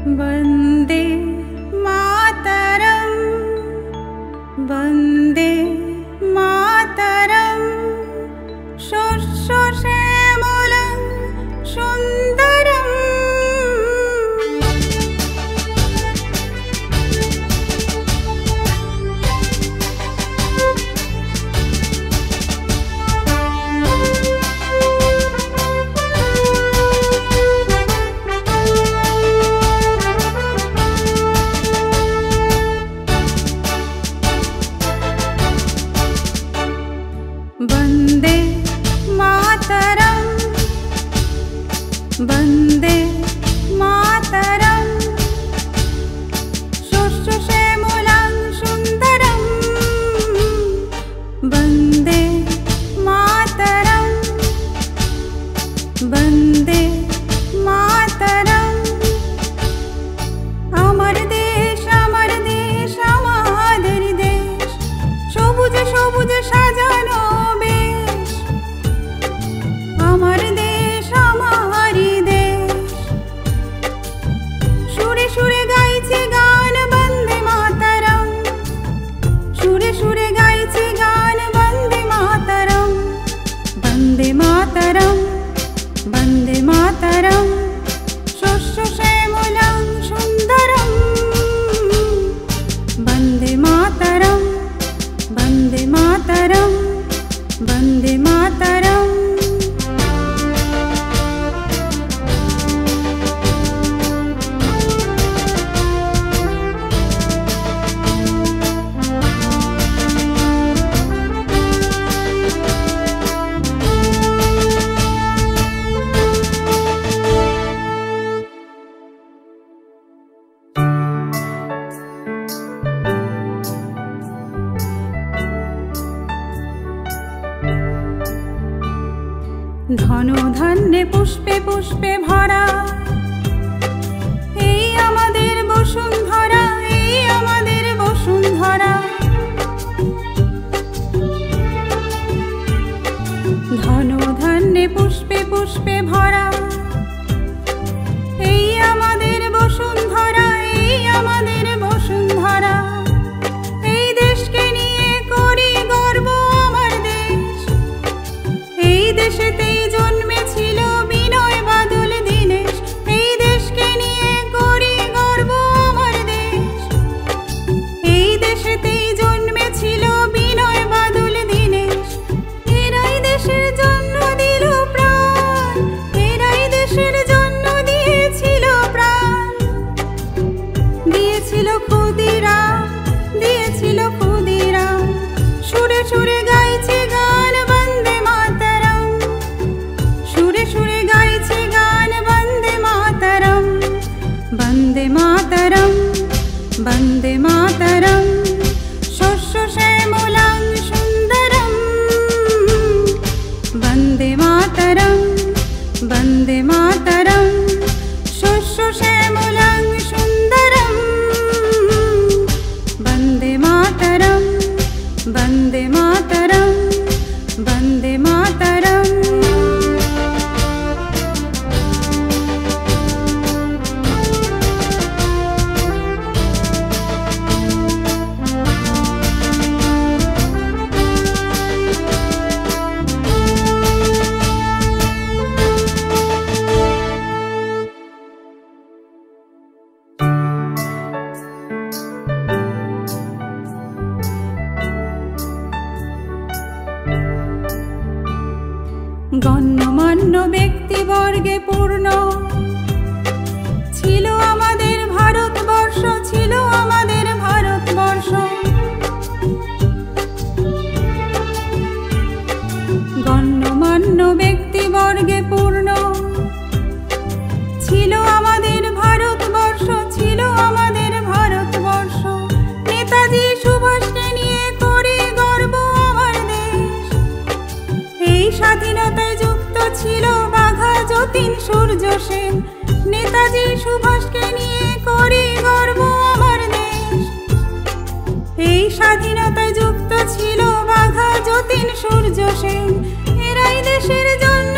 वन्दे मातरम् वन्दे मातरम् शस्यश्यामलं सुन्दरम् वन्दे मातरम् वन्दे मातरम् शस्यश्यामलं सुन्दरम् वन्दे मातरम् वन्दे मातरम् आमार देश आमार देश सबुजे सबुजे साजानो আমার দেশ আমারই দেশ সুরে সুরে গাইছে গান বন্দে মাতরম সুরে সুরে গাইছে গান বন্দে মাতরম বন্দে মাতরম বন্দে মাতরম শস্য শ্যামলং সুন্দরম বন্দে মাতরম বন্দে মাতরম বন্দে মাতরম ধন ধান্যে পুষ্পে পুষ্পে ভরা এই আমাদের বসুন্ধরা এই আমাদের বসুন্ধরা ধন ধান্যে পুষ্পে পুষ্পে ভরা এই আমাদের বসুন্ধরা এই আমাদের বসুন্ধরা এই দেশকে নিয়ে করি গর্ব আমার দেশ এই দেশেতেই জন্মেছিল বিনয় বাদল দীনেশ এই দেশকে নিয়ে করি গর্ব আমার দেশ এই দেশেতেই জন্মেছিল বিনয় বাদল দীনেশ এরাই দেশের জন্য দিল প্রাণ এরাই দেশের জন্য দিয়েছিল প্রাণ দিয়েছিল ক্ষুদিরাম দিয়েছিল ক্ষুদিরাম সুরে সুরে গাইছে গান বন্দে মাতরম সুরে সুরে গাইছে গান বন্দে মাতরম বন্দে মাতরম বন্দে মাতরম শস্য শ্যামলং সুন্দরম বন্দে মাতরম বন্দে মাতরম শস্য শ্যামলং সুন্দরম বন্দে মাতরম বন্দে মাতরম বন্দে মাতরম গণ্যমান্য ব্যক্তিবর্গে পূর্ণ ছিল আমাদের ভারতবর্ষ ছিল আমাদের ভারতবর্ষ গণ্যমান্য ব্যক্তিবর্গে পূর্ণ ছিল আমাদের ভারতবর্ষ ছিল আমাদের ভারতবর্ষ নেতাজি সুভাষকে নিয়ে করি গর্ব আমার দেশ এই স্বাধীনতায় যুক্ত ছিল বাঘা যতীন সূর্য সেন নেতাজি সুভাষকে নিয়ে করি গর্ব আমার দেশ এই স্বাধীনতায় যুক্ত ছিল বাঘা যতীন সূর্য সেন এরাই দেশের জন্য